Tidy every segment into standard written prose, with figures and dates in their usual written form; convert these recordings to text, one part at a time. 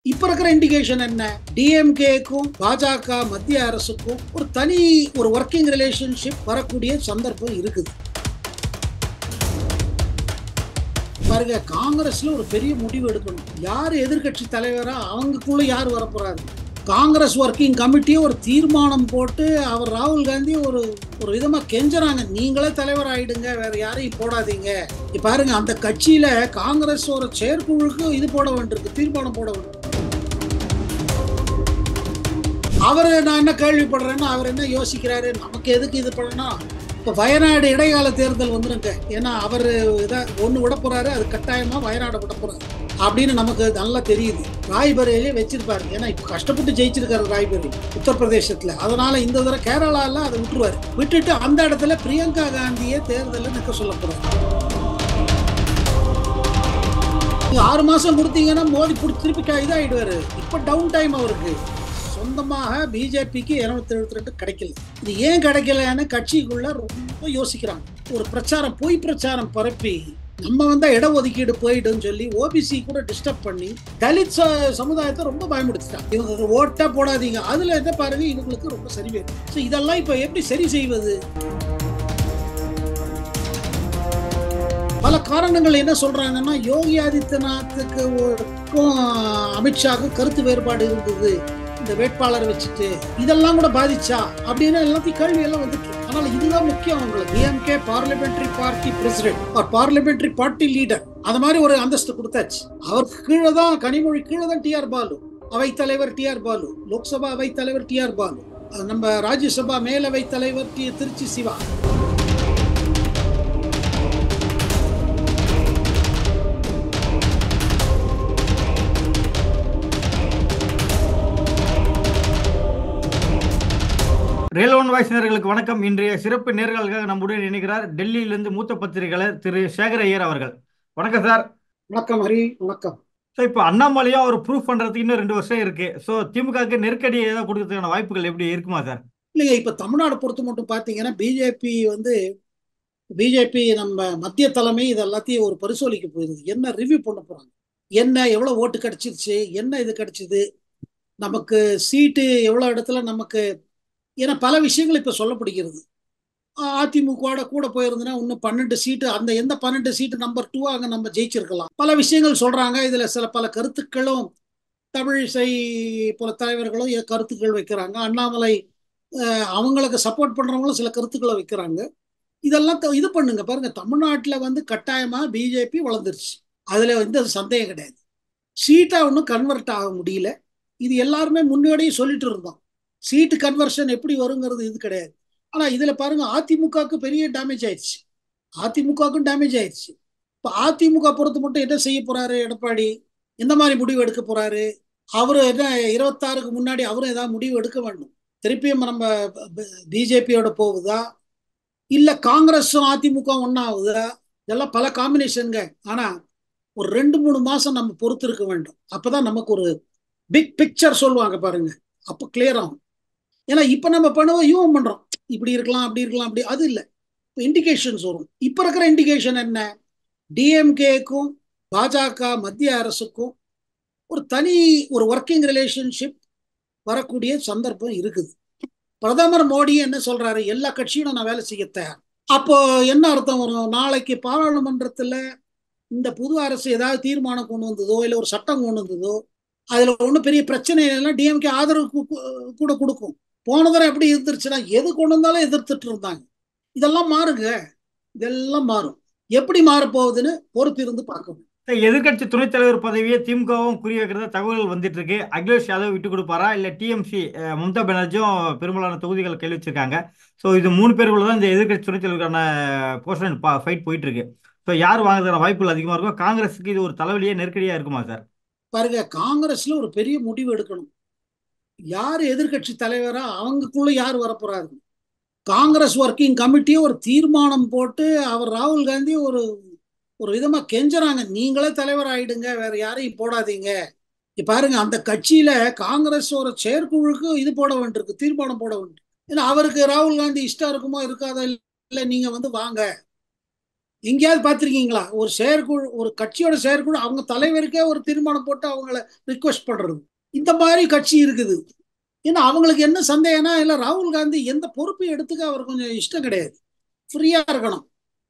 இப்ப இருக்கிற இண்டிகேஷன் என்ன? டிஎம்கேக்கும் பாஜக மத்திய அரசுக்கும் ஒரு தனி ஒர்க்கிங் ரிலேஷன்ஷிப் வரக்கூடிய சந்தர்ப்பம் இருக்குது. பாருங்க, காங்கிரஸ்ல ஒரு பெரிய முடிவு எடுக்கணும். யார் எதிர்கட்சி தலைவரா, அவங்களுக்குள்ள யார் வரப்போறாரு? காங்கிரஸ் ஒர்க்கிங் கமிட்டியே ஒரு தீர்மானம் போட்டு அவர் ராகுல் காந்தி ஒரு விதமா கெஞ்சுறாங்க, நீங்களே தலைவர் ஆயிடுங்க, வேற யாரையும் போடாதீங்க. பாருங்க, அந்த கட்சியில காங்கிரஸ் ஒரு செயற்குழுக்கு இது போட வேண்டியிருக்கு, தீர்மானம் போட வேண்டும். அவரு நான் என்ன கேள்விப்படுறேன்னா, அவர் என்ன யோசிக்கிறாரு, நமக்கு எதுக்கு இது பண்ணணும், இப்போ வயநாடு இடைக்கால தேர்தல் வந்துருங்க, ஏன்னா அவர் இதை ஒன்று விட போறாரு, அது கட்டாயமா வயநாடு விட போறாரு அப்படின்னு நமக்கு நல்லா தெரியுது. ராய்பரேலியே வச்சிருப்பாரு, ஏன்னா இப்போ கஷ்டப்பட்டு ஜெயிச்சிருக்காரு ராய்பரேலி உத்தரப்பிரதேசத்துல. அதனால இந்த தடவை கேரளால அதை விட்டுருவாரு. விட்டுட்டு அந்த இடத்துல பிரியங்கா காந்தியை தேர்தலில் நிற்க சொல்ல போறாரு. 6 மாசம் கொடுத்தீங்கன்னா மோடி திருப்பி இதாயிடுவாரு. இப்ப டவுன் டைம் அவருக்கு. சொந்தமாக பிஜேபிக்கு 272 கிடைக்கல. இது ஏன் கிடைக்கலன்னு கட்சிக்குள்ள ரொம்ப யோசிக்கிறாங்க. ஒரு பிரச்சாரம், பொய் பிரச்சாரம் பரப்பி நம்ம இடஒதுக்கீடு போயிடுன்னு சொல்லி ஓபிசி கூட டிஸ்டர்ப் பண்ணி தலித் சமுதாயத்தை ரொம்ப பயமுடுத்திட்டாங்க. இவங்க ஓட்டா போடாதீங்க, அதுல என்ன பாருங்க, இவங்களுக்கு ரொம்ப சரி வேணும். இதெல்லாம் இப்ப எப்படி சரி செய்வது? பல காரணங்கள் என்ன சொல்றாங்கன்னா, யோகி ஆதித்யநாத்துக்கு அமித்ஷாவுக்கு கருத்து வேறுபாடு இருந்தது, இந்த வேட்பாளர் வச்சுட்டு இதெல்லாம் கூட பாதிச்சா அப்படின்னு எல்லாத்தையும் கேள்வி எல்லாம் வந்துட்டு. அதனால இதுதான் முக்கியம். அவங்களுக்கு DMK parliamentary party president, parliamentary party leader, அது மாதிரி ஒரு அந்தஸ்து கொடுத்தாச்சு. அவருக்கு கீழே தான், கனிமொழி கீழே தான் டிஆர் பாலு, அவைத்தலைவர் டிஆர் பாலு, லோக்சபா அவைத்தலைவர் டிஆர் பாலு, நம்ம ராஜ்யசபா மேலவை தலைவர் Trichy Siva. Real one voice நேயர்களுக்கு வணக்கம். இன்றைய சிறப்பு நேர்களுக்காக நம்முடன் இணைகிறார் டெல்லியிலிருந்து மூத்த பத்திரிகையாளர் திரு சேகர் ஐயர் அவர்கள். வணக்கம் சார். வணக்கம் ஹரி, வணக்கம். ஸோ இப்போ அண்ணாமலையா ஒரு ப்ரூஃப் பண்றதுக்கு இன்னும் 2 வருஷம் இருக்கு. ஸோ திமுகவுக்கு நெருக்கடி ஏதாவது கொடுக்கறதுக்கான வாய்ப்புகள் எப்படி இருக்குமா சார்? இல்லைங்க, இப்ப தமிழ்நாடு பொறுத்து மட்டும் பாத்தீங்கன்னா பிஜேபி நம்ம மத்திய தலைமை இது எல்லாத்தையும் ஒரு பரிசோலிக்க போயிருது. என்ன ரிவ்யூ பண்ண போறாங்க, என்ன எவ்வளவு ஓட்டு கிடைச்சிருச்சு, என்ன இது கிடைச்சது, நமக்கு சீட்டு எவ்வளவு இடத்துல நமக்கு, ஏன்னா பல விஷயங்கள் இப்ப சொல்லப்படுகிறது. அதிமுக கூட போயிருந்ததுன்னா இன்னும் 12 சீட்டு, அந்த எந்த 12 சீட்டு நம்பர் 2 அங்க நம்ம ஜெயிச்சிருக்கலாம். பல விஷயங்கள் சொல்றாங்க. இதுல பல கருத்துக்களும் தமிழிசை போல தலைவர்களும் கருத்துக்கள் வைக்கிறாங்க. அண்ணாமலை அவங்களுக்கு சப்போர்ட் பண்றவங்களும் சில கருத்துக்களை வைக்கிறாங்க. இதெல்லாம் இது பண்ணுங்க. பாருங்க, தமிழ்நாட்டுல கட்டாயமா பிஜேபி வளர்ந்துருச்சு, அதுல எந்த சந்தேகம் கிடையாது. சீட்டா ஒன்றும் கன்வெர்ட் ஆக முடியல. இது எல்லாருமே முன்னாடியே சொல்லிட்டு இருந்தோம். சீட்டு கன்வர்ஷன் எப்படி வருங்கிறது இது கிடையாது. ஆனா இதுல பாருங்க, அதிமுகவுக்கு பெரிய டேமேஜ் ஆயிடுச்சு, அதிமுகவுக்கும் டேமேஜ் ஆயிடுச்சு. இப்ப அதிமுக பொறுத்து மட்டும் என்ன செய்ய போறாரு எடப்பாடி, எந்த மாதிரி முடிவு எடுக்க போறாரு? அவரு என்ன 26க்கு முன்னாடி அவரும் ஏதாவது முடிவு எடுக்க வேண்டும். திருப்பியும் நம்ம பிஜேபியோட போகுதா, இல்ல காங்கிரஸும் அதிமுக ஒன்னாகுதா? இதெல்லாம் பல காம்பினேஷனுங்க. ஆனா ஒரு 2-3 மாசம் நம்ம பொறுத்து இருக்க வேண்டும். அப்பதான் நமக்கு ஒரு பிக் பிக்சர் சொல்லுவாங்க பாருங்க, அப்போ கிளியர் ஆகும். ஏன்னா இப்ப நம்ம பண்ணுவோம், யூகம் பண்றோம், இப்படி இருக்கலாம் அப்படி இருக்கலாம், அப்படி அது இல்லை. இண்டிகேஷன்ஸ் வரும். இப்ப இருக்கிற இண்டிகேஷன் என்ன? டிஎம்கேக்கும் பாஜக மத்திய அரசுக்கும் ஒரு தனி ஒர்க்கிங் ரிலேஷன்ஷிப் வரக்கூடிய சந்தர்ப்பம் இருக்குது. பிரதமர் மோடி என்ன சொல்றாரு, எல்லா கட்சியும் நான் வேலை செய்ய தயார். அப்போ என்ன அர்த்தம் வரும்? நாளைக்கு பாராளுமன்றத்துல இந்த புது அரசு ஏதாவது தீர்மானம் கொண்டு வந்ததோ, இல்ல ஒரு சட்டம் கொண்டு வந்ததோ, அதுல ஒன்றும் பெரிய பிரச்சனை இல்லைன்னா டிஎம்கே ஆதரவு கூட கொடுக்கும். போன தடவை எப்படி எதிர்த்துருச்சுன்னா, எது கொண்டு வந்தாலும் எதிர்த்துட்டு இருந்தாங்க. இதெல்லாம் மாறுங்க, இதெல்லாம் மாறும். எப்படி மாறப்போகுதுன்னு பொறுத்து இருந்து பார்க்கணும். எதிர்கட்சி துணைத் தலைவர் பதவியை திமுகவும் குறி வைக்கிறதா தகவல்கள் வந்துட்டு இருக்கு. அகிலேஷ் யாதவ் விட்டு கொடுப்பாரா, இல்ல டிஎம்சி மம்தா பானர்ஜியும் பெரும்பாலான தொகுதிகள் கேள்வி வச்சிருக்காங்க. ஸோ இது 3 பேருக்குள்ள தான் இந்த எதிர்கட்சி துணைத் தலைவருக்கான போர்ஷன் ஃபைட் போயிட்டு இருக்கு. ஸோ யார் வாங்குறதுக்கான வாய்ப்புகள் அதிகமா இருக்கும்? காங்கிரஸுக்கு இது ஒரு தலைவலியே நெருக்கடியா இருக்குமா சார்? பாருங்க, காங்கிரஸ்ல ஒரு பெரிய முடிவு எடுக்கணும். யார் எதிர்கட்சி தலைவரா, அவங்களுக்குள்ள யார் வரப்போறாரு? காங்கிரஸ் ஒர்க்கிங் கமிட்டியே ஒரு தீர்மானம் போட்டு அவர் ராகுல் காந்தி ஒரு விதமா கெஞ்சுறாங்க, நீங்களே தலைவர் ஆயிடுங்க, வேற யாரையும் போடாதீங்க. பாருங்க, அந்த கட்சியில காங்கிரஸ் ஒரு செயற்குழுக்கு இது போட வேண்டியிருக்கு, தீர்மானம் போட வேண்டியிருக்கு. ஏன்னா அவருக்கு ராகுல் காந்தி இஷ்டம் இருக்குமோ இருக்காதோ, இல்ல நீங்க வாங்க, எங்கேயாவது பார்த்துருக்கீங்களா ஒரு செயற்குழு, ஒரு கட்சியோட செயற்குழு அவங்க தலைவருக்கே ஒரு தீர்மானம் போட்டு அவங்கள ரிக்வெஸ்ட் பண்றது? இந்த மாதிரி கட்சி இருக்குது. ஏன்னா அவங்களுக்கு என்ன சந்தேகம்னா, இல்லை ராகுல் காந்தி எந்த பொறுப்பையும் எடுத்துக்க அவர் கொஞ்சம் இஷ்டம் கிடையாது. ஃப்ரீயா இருக்கணும்,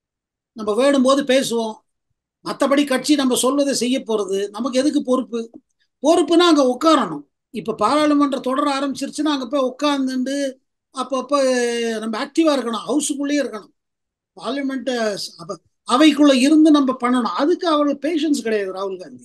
நம்ம வேணும் போது பேசுவோம், மற்றபடி கட்சி நம்ம சொல்வதை செய்ய போறது, நமக்கு எதுக்கு பொறுப்பு? பொறுப்புனா அங்க உட்காரணும். இப்ப பாராளுமன்ற தொடர ஆரம்பிச்சிருச்சுன்னா அங்க போய் உட்கார்ந்துட்டு அப்பப்போ நம்ம ஆக்டிவா இருக்கணும், ஹவுஸுக்குள்ளேயே இருக்கணும். பார்லிமெண்ட் அவைக்குள்ள இருந்து நம்ம பண்ணணும். அதுக்கு அவருக்கு பேஷன்ஸ் கிடையாது ராகுல் காந்தி.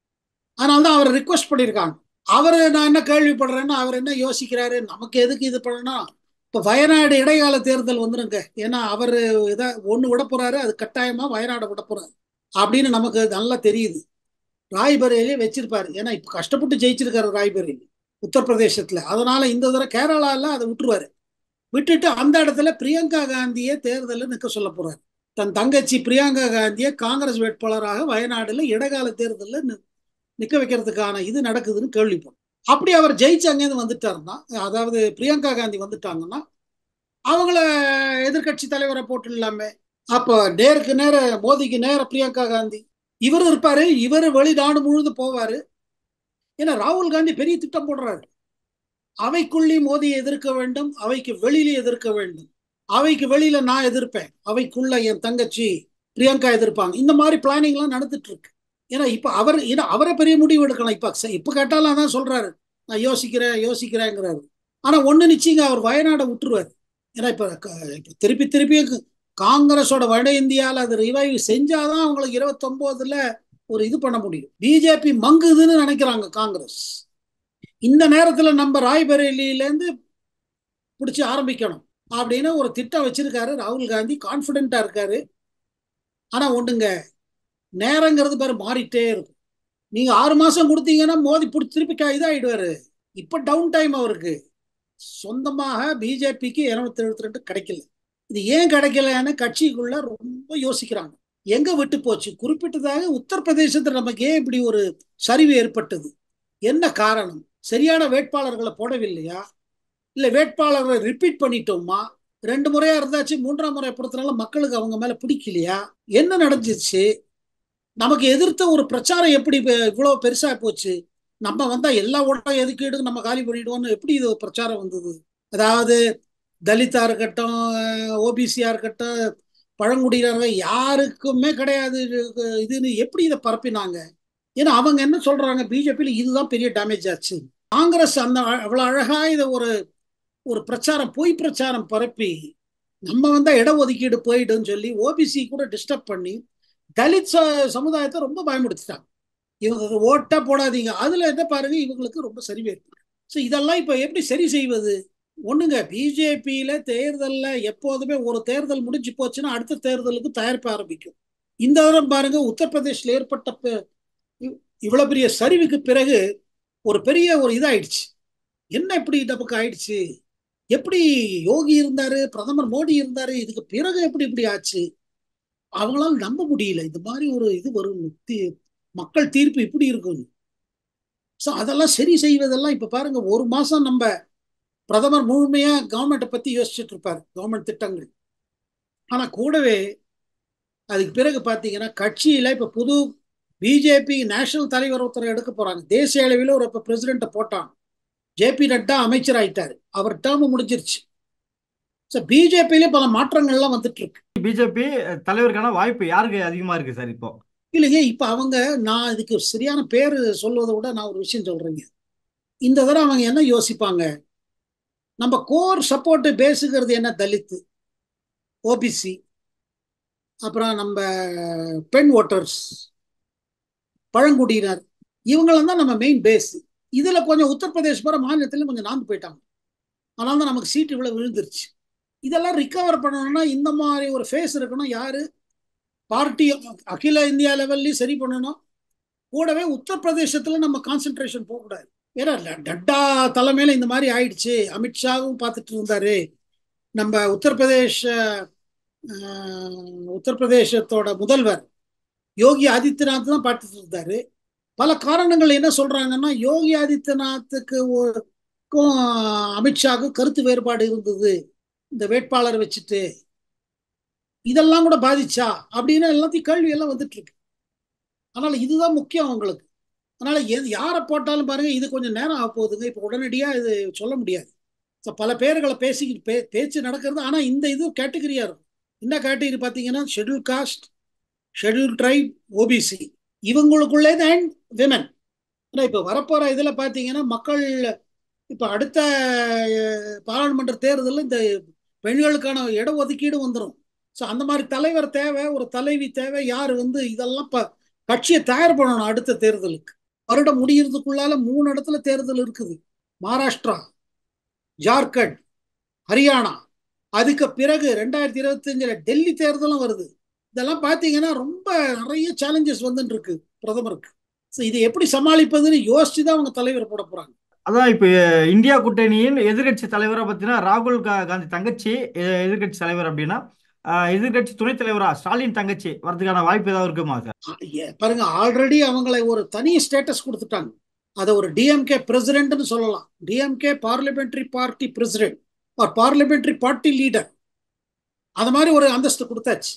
அதனால தான் அவர் ரிக்வெஸ்ட் பண்ணியிருக்காங்க. அவர் நான் என்ன கேள்விப்படுறேன்னா, அவர் என்ன யோசிக்கிறாரு, நமக்கு எதுக்கு இது பண்ணணும், இப்போ வயநாடு இடைக்கால தேர்தல் வந்துருங்க, ஏன்னா அவர் இதை ஒன்று விட போறாரு, அது கட்டாயமா வயநாடு விட போறாரு அப்படின்னு நமக்கு நல்லா தெரியுது. ராய்பரேலியே வச்சிருப்பாரு, ஏன்னா இப்போ கஷ்டப்பட்டு ஜெயிச்சிருக்காரு ராய்பரேலி உத்தரப்பிரதேசத்துல. அதனால இந்த தடவை கேரளால அதை விட்டுருவாரு. விட்டுட்டு அந்த இடத்துல பிரியங்கா காந்தியை தேர்தலில் நிற்க சொல்ல போறாரு. தன் தங்கச்சி பிரியங்கா காந்தியை காங்கிரஸ் வேட்பாளராக வயநாடுல இடைக்கால தேர்தலில் நிக்க வைக்கிறதுக்கான இது நடக்குதுன்னு கேள்விப்படும். அப்படி அவர் ஜெயிச்சு அங்கேருந்து வந்துட்டாருன்னா, அதாவது பிரியங்கா காந்தி வந்துட்டாங்கன்னா, அவங்கள எதிர்கட்சி தலைவரை போட்டு இல்லாம அப்போ நேருக்கு நேர மோதிக்கு நேர பிரியங்கா காந்தி இவர் இருப்பாரு. இவர் வெளிநாடு முழுது போவாரு. ஏன்னா ராகுல் காந்தி பெரிய திட்டம் போடுறாரு. அவைக்குள்ளே மோதியை எதிர்க்க வேண்டும், அவைக்கு வெளியிலே எதிர்க்க வேண்டும். அவைக்கு வெளியில நான் எதிர்ப்பேன், அவைக்குள்ள என் தங்கச்சி பிரியங்கா எதிர்ப்பாங்க. இந்த மாதிரி பிளானிங் எல்லாம் நடந்துட்டு இருக்கு. ஏன்னா இப்ப அவர் அவரை பெரிய முடிவு எடுக்கலாம். இப்ப கேட்டாலும் அதான் சொல்றாரு, நான் யோசிக்கிறேன் யோசிக்கிறேங்கிறாரு. ஆனா ஒண்ணு நிச்சயங்க, அவர் வயநாடை விட்டுருவாரு. ஏன்னா இப்ப திருப்பி திருப்பி காங்கிரஸோட வட இந்தியாவில் அது ரிவைவ் செஞ்சாதான் அவங்களுக்கு 29ல ஒரு இது பண்ண முடியும். பிஜேபி மங்குதுன்னு நினைக்கிறாங்க காங்கிரஸ். இந்த நேரத்துல நம்ம ராய்பரேலியில இருந்து பிடிச்சி ஆரம்பிக்கணும் அப்படின்னு ஒரு திட்டம் வச்சிருக்காரு ராகுல் காந்தி. கான்பிடென்டா இருக்காரு. ஆனா ஒண்ணுங்க, நேரங்கிறது பேர் மாறிட்டே இருக்கும். நீங்க 6 மாசம் கொடுத்தீங்கன்னா மோதி பிடிச்சி திருப்பி இதாயிடுவாரு. இப்ப டவுன் டைம் அவருக்கு. சொந்தமாக பிஜேபிக்கு 272 கிடைக்கல. இது ஏன் கிடைக்கலன்னு கட்சிக்குள்ள ரொம்ப யோசிக்கிறாங்க. எங்க விட்டு போச்சு? குறிப்பிட்டதாக உத்தரப்பிரதேசத்தில் நமக்கு ஏன் இப்படி ஒரு சரிவு ஏற்பட்டது? என்ன காரணம்? சரியான வேட்பாளர்களை போடவில்லையா, இல்ல வேட்பாளர்களை ரிப்பீட் பண்ணிட்டோமா? 2 முறையா இருந்தாச்சு, 3ஆம் முறை பொறுத்தனால மக்களுக்கு அவங்க மேல பிடிக்கலையா? என்ன நடந்துச்சு? நமக்கு எதிர்த்த ஒரு பிரச்சாரம் எப்படி இவ்வளவு பெருசா போச்சு? நம்ம வந்தா எல்லா ஓட்டம் எதுக்கீடு நம்ம காலி பண்ணிடுவோம்னு எப்படி இது பிரச்சாரம் வந்தது? அதாவது தலித்தா இருக்கட்டும், ஓபிசியா இருக்கட்டும், பழங்குடியினர்கள் யாருக்குமே கிடையாது இதுன்னு எப்படி இதை பரப்பினாங்க? ஏன்னா அவங்க என்ன சொல்றாங்க, பிஜேபியில இதுதான் பெரிய டேமேஜ் ஆச்சு. காங்கிரஸ் அந்த அவ்வளவு அழகா இதை ஒரு ஒரு பிரச்சாரம், பொய் பிரச்சாரம் பரப்பி நம்ம வந்தா இடஒதுக்கீடு போயிடுன்னு சொல்லி ஓபிசி கூட டிஸ்டர்ப் பண்ணி தலித் சமுதாயத்தை ரொம்ப பயமுடுத்திட்டாங்க. இவங்க ஓட்டா போடாதீங்க, அதுல என்ன பாருங்க, இவங்களுக்கு ரொம்ப சரிவு ஏற்படும். ஸோ இதெல்லாம் இப்ப எப்படி சரி செய்வது? ஒண்ணுங்க, பிஜேபியில தேர்தல்ல எப்போதுமே ஒரு தேர்தல் முடிஞ்சு போச்சுன்னா அடுத்த தேர்தலுக்கு தயாரிப்பு ஆரம்பிக்கும். இந்த தடவை பாருங்க, உத்தரப்பிரதேசில் ஏற்பட்ட இவ்வளவு பெரிய சரிவுக்கு பிறகு ஒரு பெரிய ஒரு இதாயிடுச்சு. என்ன இப்படி நமக்கு ஆயிடுச்சு? எப்படி யோகி இருந்தாரு, பிரதமர் மோடி இருந்தாரு, இதுக்கு பிறகு எப்படி இப்படி ஆச்சு? அவங்களால நம்ப முடியல இந்த மாதிரி ஒரு இது வரும், மக்கள் தீர்ப்பு இப்படி இருக்கும். ஸோ அதெல்லாம் சரி செய்வதெல்லாம் இப்ப பாருங்க, ஒரு மாசம் நம்ம பிரதமர் முழுமையா கவர்மெண்ட்டை பத்தி யோசிச்சுட்டு இருப்பாரு, கவர்மெண்ட் திட்டங்கள். ஆனா கூடவே அதுக்கு பிறகு பாத்தீங்கன்னா கட்சியில இப்ப புது பிஜேபி நேஷனல் தலைவர் ஒருத்தர் எடுக்க போறாங்க. தேசிய அளவில் ஒரு இப்ப பிரசிடென்ட்டை போட்டான். ஜேபி நட்டா அமைச்சர் ஆயிட்டாரு, அவர் டேர்ம் முடிஞ்சிருச்சு. பிஜேபியில பல மாற்றங்கள்லாம் வந்துட்டு இருக்கு. பிஜேபி தலைவருக்கான வாய்ப்பு யாருக்கு அதிகமா இருக்கு சார் இப்போ? இல்லைங்க, இப்ப அவங்க, நான் இதுக்கு சரியான பேரு சொல்வதை விட நான் ஒரு விஷயம் சொல்றேங்க. இந்த தடவை அவங்க என்ன யோசிப்பாங்க, நம்ம கோர் சப்போர்ட் பேசுகிறது என்ன, தலித், ஓபிசி, அப்புறம் நம்ம பெண் ஓட்டர்ஸ், பழங்குடியினர், இவங்களாம் தான் நம்ம மெயின் பேஸ். இதுல கொஞ்சம் உத்தரப்பிரதேஷ் போற மாநிலத்துல கொஞ்சம் நாந்து போயிட்டாங்க. அதனால தான் நமக்கு சீட் இவ்வளவு விழுந்துருச்சு. இதெல்லாம் ரிகவர் பண்ணணும்னா இந்த மாதிரி ஒரு ஃபேஸ் இருக்கணும். யாரு? பார்ட்டி அகில இந்தியா லெவல்லையும் சரி பண்ணணும். கூடவே உத்தரப்பிரதேசத்துல நம்ம கான்சென்ட்ரேஷன் போகக்கூடாது. ஏன்னா டட்டா தலைமையில இந்த மாதிரி ஆயிடுச்சு. அமித்ஷாவும் பார்த்துட்டு இருந்தாரு. நம்ம உத்தரப்பிரதேசத்தோட முதல்வர் யோகி ஆதித்யநாத் தான் பார்த்துட்டு இருந்தாரு. பல காரணங்கள் என்ன சொல்றாங்கன்னா, யோகி ஆதித்யநாத்துக்கும் அமித்ஷாவுக்கும் கருத்து வேறுபாடு இருந்தது இந்த வேட்பாளர் வச்சுட்டு. இதெல்லாம் கூட பாதிச்சா அப்படின்னு எல்லாத்தையும் கேள்வி எல்லாம் வந்துட்டு இருக்கு. அதனால இதுதான் முக்கியம் அவங்களுக்கு. அதனால யாரை போட்டாலும் பாருங்க, இது கொஞ்சம் நேரம் ஆக போகுதுங்க. இப்போ உடனடியா இது சொல்ல முடியாது. பல பேர்களை பேசிக்கிட்டு பேச்சு நடக்கிறது. ஆனா இந்த இது கேட்டகரியா இருக்கும். என்ன கேட்டகரி பார்த்தீங்கன்னா, schedule caste, schedule tribe, OBC, இவங்களுக்குள்ளே தான் விமன். இப்போ வரப்போற இதுல பார்த்தீங்கன்னா, மக்கள் இப்போ அடுத்த பாராளுமன்ற தேர்தலில் இந்த பெண்களுக்கான இடஒதுக்கீடு வந்துடும். ஸோ அந்த மாதிரி தலைவர் தேவை, ஒரு தலைவி தேவை. யார் இதெல்லாம் கட்சியை தயார் பண்ணணும் அடுத்த தேர்தலுக்கு. வருடம் முடியறதுக்குள்ளால 3 இடத்துல தேர்தல் இருக்குது. மகாராஷ்டிரா, ஜார்க்கண்ட், ஹரியானா. அதுக்கு பிறகு 2025 டெல்லி தேர்தலும் வருது. இதெல்லாம் பார்த்தீங்கன்னா ரொம்ப நிறைய சேலஞ்சஸ் வந்துட்டு இருக்கு பிரதமருக்கு. இதை எப்படி சமாளிப்பதுன்னு யோசிச்சு தான் அவங்க தலைவர் போட போறாங்க. அதான் இப்ப இந்தியா கூட்டணியின் எதிர்கட்சி தலைவரா பார்த்தீங்கன்னா ராகுல் காந்தி தங்கச்சி எதிர்கட்சி தலைவர் அப்படின்னா எதிர்கட்சி துணைத் தலைவரா ஸ்டாலின் தங்கச்சி வரதுக்கான வாய்ப்பு ஏதாவது இருக்குமா சார்? பாருங்க, ஆல்ரெடி அவங்களை ஒரு தனி ஸ்டேட்டஸ் கொடுத்துட்டாங்க. அதை ஒரு டிஎம்கே பிரசிடென்ட்னு சொல்லலாம். DMK parliamentary party president or parliamentary party leader, அது மாதிரி ஒரு அந்தஸ்து கொடுத்தாச்சு.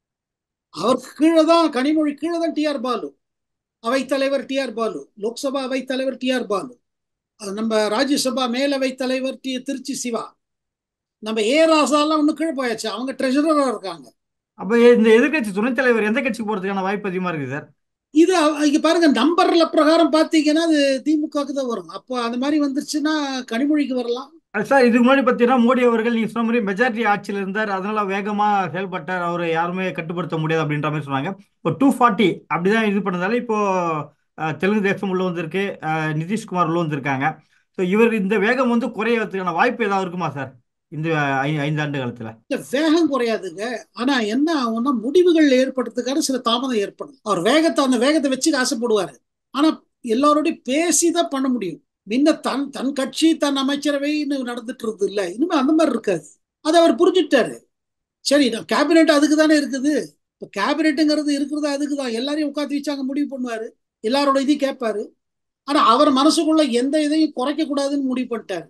அவருக்கு கீழே தான், கனிமொழி கீழே தான் டிஆர் பாலு, அவைத்தலைவர் டிஆர் பாலு, லோக்சபா அவைத்தலைவர் டிஆர் பாலு, நம்ம ராஜ்யசபா மேலவை தலைவர் திருச்சி சிவா, நம்ம ராசாலாம் ஒண்ணு கீழே போயாச்சு. அவங்க ட்ரெஷரரா இருக்காங்க. அப்ப இந்த எதிர்கட்சி துணைத் தலைவர் எந்த கட்சிக்கு போறதுக்கான வாய்ப்பு அதிகமா இருக்கு சார்? இது இங்க பாருங்க, நம்பர்ல பிரகாரம் பாத்தீங்கன்னா அது திமுகவுக்கு தான் வரும். அப்போ அந்த மாதிரி வந்துருச்சுன்னா கனிமொழிக்கு வரலாம். சார் இதுக்கு முன்னாடி பார்த்தீங்கன்னா மோடி அவர்கள் நீங்க சொன்ன மாதிரி மெஜாரிட்டி ஆட்சியில் இருந்தார், அதனால வேகமா செயல்பட்டார், அவரை யாருமே கட்டுப்படுத்த முடியாது அப்படின்ற மாதிரி சொன்னாங்க. இப்போ 240 அப்படிதான் இது பண்ணதால இப்போ தெலுங்கு தேசம் உள்ள வந்திருக்கு, நிதிஷ்குமார் உள்ள வந்திருக்காங்க. ஸோ இவர் இந்த வேகம் குறையறதுக்கான வாய்ப்பு ஏதாவது இருக்குமா சார் இந்த 5 ஆண்டு காலத்துல? வேகம் குறையாதுங்க. ஆனா என்ன ஆகும்னா, முடிவுகள் ஏற்படுறதுக்கான சில தாமதம் ஏற்படும். அவர் அந்த வேகத்தை வச்சு ஆசைப்படுவாரு. ஆனா எல்லாரோடையும் பேசிதான் பண்ண முடியும். முன்ன தன் கட்சி தன் அமைச்சரவைன்னு நடந்துட்டு இருந்தது இல்ல, இனிமே அந்த மாதிரி இருக்காது. அதை அவர் புரிஞ்சுட்டாரு. சரி, கேபினெட் அதுக்கு தானே இருக்குது. இப்போ கேபினெட்டுங்கிறது இருக்கிறது அதுக்கு தான். எல்லாரையும் உட்காந்து வச்சு அங்க முடிவு பண்ணுவாரு, எல்லாரோட இதையும் கேட்பாரு. ஆனா அவர் மனசுக்குள்ள எந்த இதையும் குறைக்க கூடாதுன்னு முடிவு பண்ணிட்டாரு.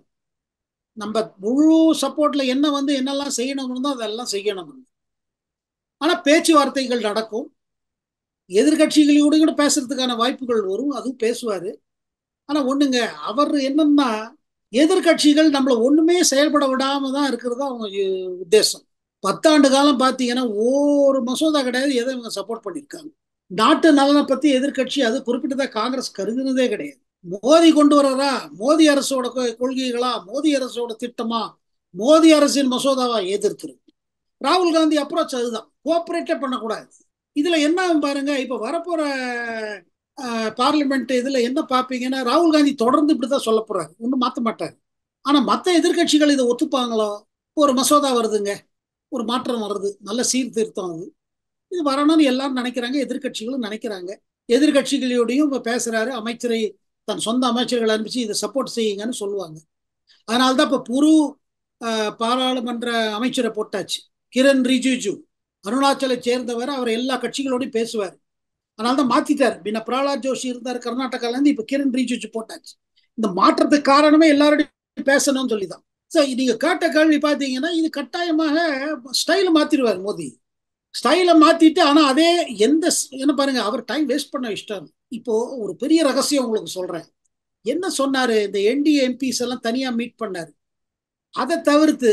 நம்ம முழு சப்போர்ட்ல என்னெல்லாம் செய்யணும்னு தான் அதெல்லாம் செய்யணும். ஆனா பேச்சுவார்த்தைகள் நடக்கும். எதிர்கட்சிகளோட கூட பேசுறதுக்கான வாய்ப்புகள் வரும், அதுவும் பேசுவாரு. ஆனா ஒண்ணுங்க, அவர் என்னன்னா, எதிர்கட்சிகள் நம்மள ஒண்ணுமே செயல்பட விடாம தான் இருக்கிறது அவங்க உத்தேசம். 10 ஆண்டு காலம் பாத்தீங்கன்னா ஒரு மசோதா கிடையாது எதை இவங்க சப்போர்ட் பண்ணியிருக்காங்க. நாட்டு நலனை பத்தி எதிர்கட்சி அது குறிப்பிட்டதா காங்கிரஸ் கருதுனதே கிடையாது. மோடி கொண்டு வர்றா, மோடி அரசோட கொள்கைகளா, மோடி அரசோட திட்டமா, மோடி அரசின் மசோதாவா எதிர்க்கிறது. ராகுல் காந்தி அப்ரோச் அதுதான், கோஆபரேட்டே பண்ணக்கூடாது. இதுல என்ன பாருங்க, இப்ப வரப்போற பார்லிமெண்ட் இதுல என்ன பாப்பீங்கன்னா, ராகுல் காந்தி தொடர்ந்து இப்படிதான் சொல்ல போறாரு, ஒன்றும் மாற்ற மாட்டாரு. ஆனா மற்ற எதிர்கட்சிகள் இதை ஒத்துப்பாங்களோ? ஒரு மசோதா வருதுங்க, ஒரு மாற்றம் வருது, நல்ல சீர்திருத்தம், அது இது வரணும்னு எல்லாரும் நினைக்கிறாங்க, எதிர்கட்சிகளும் நினைக்கிறாங்க. எதிர்கட்சிகளோடையும் பேசுறாரு. அமைச்சரை, தன் சொந்த அமைச்சர்கள் அனுப்பிச்சு இதை சப்போர்ட் செய்யுங்கன்னு சொல்லுவாங்க. அதனால்தான் இப்ப புரு பாராளுமன்ற அமைச்சரை போட்டாச்சு, கிரண் ரிஜிஜு. அருணாச்சலை சேர்ந்தவர், அவர் எல்லா கட்சிகளோடையும் பேசுவார். அதனால்தான் மாத்திட்டார். பின்ன பிரகலாத் ஜோஷி இருந்தார் கர்நாடகால இருந்து, இப்ப கிரண் ரிஜிஜு போட்டாச்சு. இந்த மாற்றத்துக்கு காரணமே எல்லாரோடையும் பேசணும்னு சொல்லிதான். நீங்க கேட்ட கேள்வி பாத்தீங்கன்னா, இது கட்டாயமாக ஸ்டைல மாத்திடுவார் மோடி. ஸ்டைல மாத்திட்டு, ஆனா அதே என்ன பாருங்க, அவர் டைம் வேஸ்ட் பண்ண இஷ்டம். இப்போ ஒரு பெரிய ரகசியம் உங்களுக்கு சொல்றேன். என்ன சொன்னாரு, இந்த என்டிஏ எம்பிஸ் எல்லாம் தனியா மீட் பண்ணாரு. அதை தவிர்த்து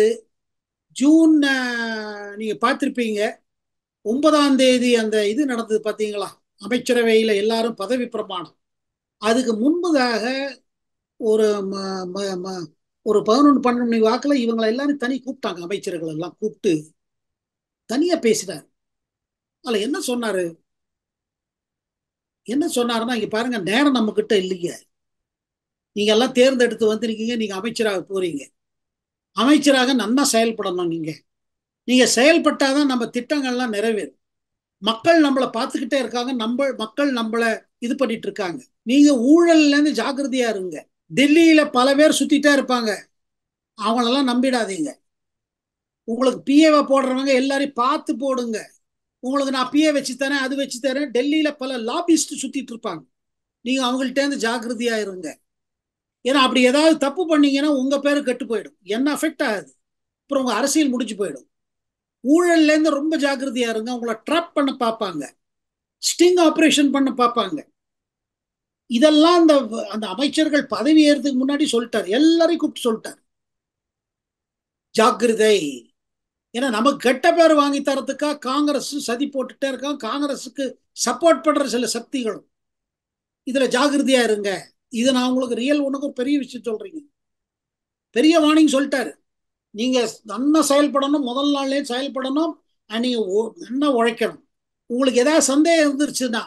ஜூன் நீங்க பார்த்திருப்பீங்க, 9ஆம் தேதி அந்த இது நடந்தது பாத்தீங்களா, அமைச்சரவையில எல்லாரும் பதவி பிரமாணம். அதுக்கு முன்பதாக ஒரு ஒரு 11-12 மணி வாக்குல இவங்களை எல்லாரும் தனி கூப்பிட்டாங்க, அமைச்சர்கள் எல்லாம் கூப்பிட்டு தனியா பேசினார். அதுல என்ன சொன்னாருன்னா, இங்க பாருங்க, நேரம் நம்ம கிட்ட இல்லைங்க. நீங்க எல்லாம் தேர்ந்தெடுத்து வந்திருக்கீங்க, நீங்க அமைச்சராக போறீங்க. அமைச்சராக நன்னா செயல்படணும். நீங்க செயல்பட்டாதான் நம்ம திட்டங்கள்லாம் நிறைவேறும். மக்கள் நம்மளை பார்த்துக்கிட்டே இருக்காங்க, மக்கள் நம்மள இது பண்ணிட்டு இருக்காங்க. நீங்க ஊழல்ல இருந்து ஜாக்கிரதையா இருங்க. டெல்லியில பல பேர் சுத்திட்டே இருப்பாங்க, அவங்களெல்லாம் நம்பிடாதீங்க. உங்களுக்கு பிஏவை போடுறவங்க எல்லாரையும் பார்த்து போடுங்க. உங்களுக்கு நான் பிஏ வச்சு தரேன், அது வச்சு தரேன், டெல்லியில பல லாபிஸ்ட் சுத்திட்டு இருப்பாங்க. நீங்க அவங்கள்ட்ட இருந்து ஜாக்கிரதையா இருங்க. ஏன்னா அப்படி ஏதாவது தப்பு பண்ணீங்கன்னா உங்க பேரு கெட்டு போயிடும், என்ன அஃபெக்ட் ஆகுது, அப்புறம் உங்க அரசியல் முடிஞ்சு போயிடும். ஊழல்ல இருந்து ரொம்ப ஜாக்கிரதையா இருங்க, உங்களை ட்ராப் பண்ண பார்ப்பாங்க, ஸ்டிங் ஆபரேஷன் பண்ண பார்ப்பாங்க. இதெல்லாம் அந்த அந்த அமைச்சர்கள் பதவி ஏறதுக்கு முன்னாடி சொல்லிட்டார், எல்லாரையும் கூப்பிட்டு சொல்லிட்டார் ஜாக்கிரதை. ஏன்னா நமக்கு கெட்ட பேர் வாங்கி தரத்துக்காக காங்கிரஸ் சதி போட்டுட்டே இருக்கான், காங்கிரஸுக்கு சப்போர்ட் பண்ற சில சக்திகளும். இதுல ஜாகிரதையா இருங்க. இது நான் உங்களுக்கு ரியல் ஒண்ணுக்கு ஒரு பெரிய விஷயம் சொல்றீங்க, பெரிய வார்னிங் சொல்லிட்டாரு. நீங்க நல்லா செயல்படணும், முதல் நாள்லயே செயல்படணும், நீங்க நல்லா உழைக்கணும். உங்களுக்கு ஏதாவது சந்தேகம் இருந்துருச்சுன்னா,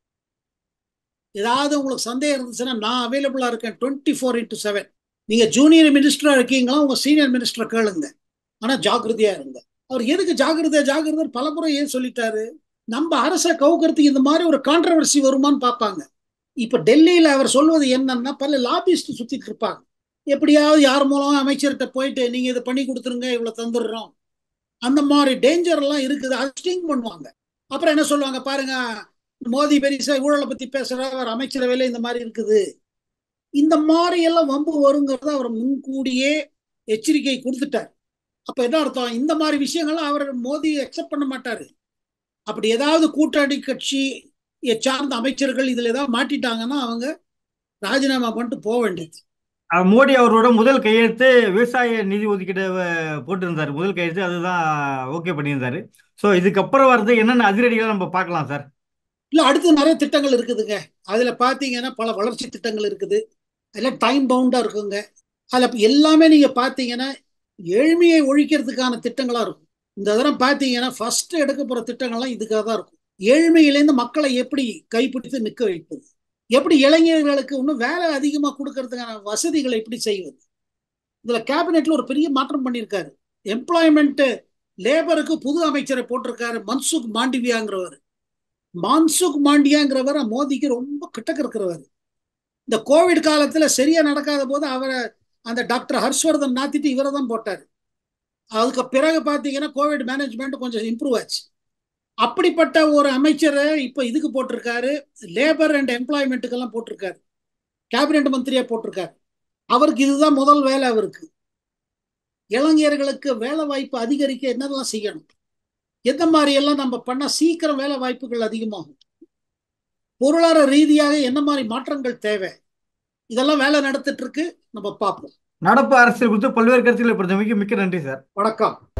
நான் அவைலபிளா இருக்கேன் 24x7. நீங்க ஜூனியர் மினிஸ்டரா இருக்கீங்களா, உங்க சீனியர் மினிஸ்டரை கேளுங்க. ஆனா ஜாக்கிரதையா இருங்க. அவர் எதுக்கு ஜாகிரதை பலமுறை ஏன் சொல்லிட்டாரு? நம்ம அரசை கவுக்கிறதுக்கு இந்த மாதிரி ஒரு கான்ட்ரவர்சி வருமானு பார்ப்பாங்க. இப்ப டெல்லியில அவர் சொல்வது என்னன்னா, பல லாபிஸ்ட் சுத்திட்டு இருப்பாங்க. எப்படியாவது யார் மூலம் அமைச்சர்கிட்ட போயிட்டு நீங்க இதை பண்ணி கொடுத்துருங்க, இவ்வளவு தந்துடுறோம், அந்த மாதிரி டேஞ்சர் எல்லாம் இருக்குது. அது ஸ்டிங் பண்ணுவாங்க. அப்புறம் என்ன சொல்லுவாங்க பாருங்க, மோடி பெரிசா ஊழலை பத்தி பேசுறாரு, அவர் அமைச்சரவையில இந்த மாதிரி இருக்குது. இந்த மாதிரி எல்லாம் வம்பு வருங்கிறத அவர் முன்கூடியே எச்சரிக்கை கொடுத்துட்டார். அப்ப என்ன அர்த்தம், இந்த மாதிரி விஷயங்கள்லாம் அவர் மோடி அக்செப்ட் பண்ண மாட்டாரு. அப்படி ஏதாவது கூட்டணி கட்சி சார்ந்த அமைச்சர்கள் இதுல ஏதாவது மாட்டிட்டாங்கன்னா அவங்க ராஜினாமா பண்ணிட்டு போக வேண்டியது. மோடி அவரோட முதல் கையெழுத்து விவசாய நிதி ஒதுக்கீடு போட்டிருந்தாரு, முதல் கையெழுத்து அதுதான் ஓகே பண்ணியிருந்தாரு. ஸோ இதுக்கப்புறம் வர்றது என்னென்ன அதிரடிகளை நம்ம பார்க்கலாம் சார்? இல்ல, அடுத்து நிறைய திட்டங்கள் இருக்குதுங்க. அதுல பாத்தீங்கன்னா பல வளர்ச்சி திட்டங்கள் இருக்குது, அதெல்லாம் டைம் பவுண்டா இருக்குங்க. அதுல எல்லாமே நீங்க பாத்தீங்கன்னா ஏழ்மையை ஒழிக்கிறதுக்கான திட்டங்களா இருக்கும். இந்த தடவை பாத்தீங்கன்னா ஃபர்ஸ்ட் எடுக்க போற திட்டங்கள்லாம் இதுக்காக தான் இருக்கும். ஏழ்மையிலேருந்து மக்களை எப்படி கைப்பிடித்து நிற்க வைப்பது, எப்படி இளைஞர்களுக்கு இன்னும் வேலை அதிகமா கொடுக்கறதுக்கான வசதிகளை எப்படி செய்வது. இதுல கேபினெட்ல ஒரு பெரிய மாற்றம் பண்ணியிருக்காரு. எம்ப்ளாய்மெண்ட் லேபருக்கு புது அமைச்சரை போட்டிருக்காரு, மன்சுக் மாண்டியாங்கிறவர் மோடிக்கு ரொம்ப கிட்டக்க இருக்கிறவர். இந்த கோவிட் காலத்துல சரியா நடக்காத போது அவரை அந்த டாக்டர் ஹர்ஷ்வர்தன் நாத்திட்டு இவரை தான் போட்டார். அதுக்கு பிறகு பாத்தீங்கன்னா கோவிட் மேனேஜ்மெண்ட் கொஞ்சம் இம்ப்ரூவ் ஆச்சு. அப்படிப்பட்ட ஒரு அமைச்சரை இப்ப இதுக்கு போட்டிருக்காரு, லேபர் அண்ட் எம்ப்ளாய்மெண்ட்டுக்கெல்லாம் போட்டிருக்காரு, கேபினெட் மந்திரியா போட்டிருக்காரு. அவருக்கு இதுதான் முதல் வேலை. அவருக்கு இளைஞர்களுக்கு வேலை வாய்ப்பு அதிகரிக்க என்னெல்லாம் செய்யணும், எந்த மாதிரி எல்லாம் நம்ம பண்ணா சீக்கிரம் வேலை வாய்ப்புகள் அதிகமாகும், பொருளாதார ரீதியாக என்ன மாதிரி மாற்றங்கள் தேவை, இதெல்லாம் வேலை நடத்திட்டு இருக்கு. நம்ம பார்ப்போம். நடப்பு அரசியல் குறித்து பல்வேறு கருத்துக்களை பொறுத்தமைக்கு மிக்க நன்றி சார். வணக்கம்.